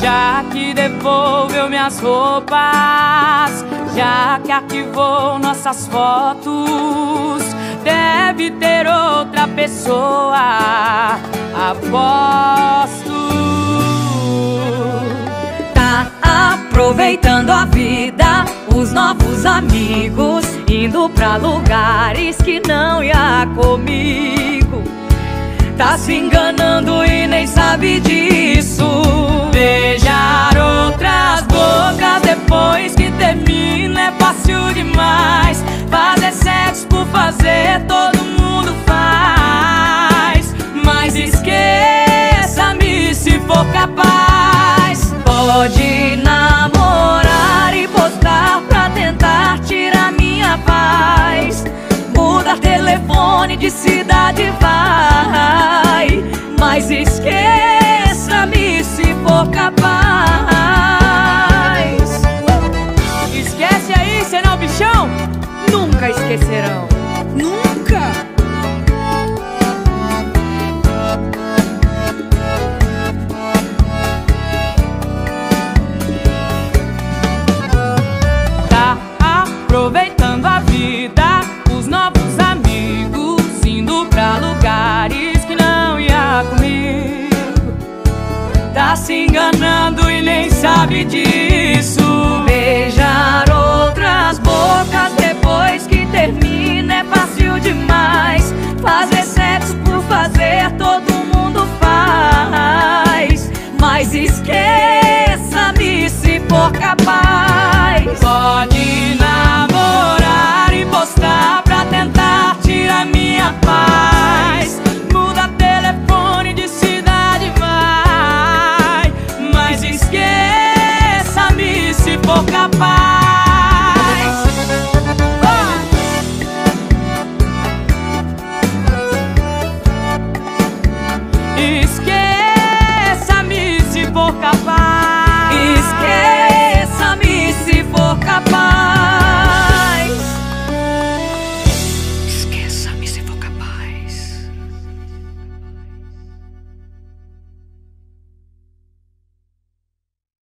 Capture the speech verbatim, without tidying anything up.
já que devolveu minhas roupas, já que arquivou nossas fotos, deve ter outra pessoa, aposto. Tá aproveitando a vida, os novos amigos, indo pra lugares que não ia comigo. Tá se enganando e nem sabe disso. Beijar outras bocas depois que termina é fácil demais. Fazer sexo por fazer todo mundo faz, mas esqueça-me se for capaz. Pode namorar e postar pra tentar tirar minha paz. Muda telefone de cidade, vai, mas esqueça-me se for capaz. Esquece aí, senão bichão nunca esquecerão. Nunca. Tá aproveitando a vida, os novos amigos, indo pra lugares que não ia comigo. Tá se enganando e nem sabe disso. Beijar outras bocas depois que termina é fácil demais. Fazer sexo por fazer todo mundo faz, mas esqueça-me se for capaz. Pode namorar e postar pra tentar tirar minha paz.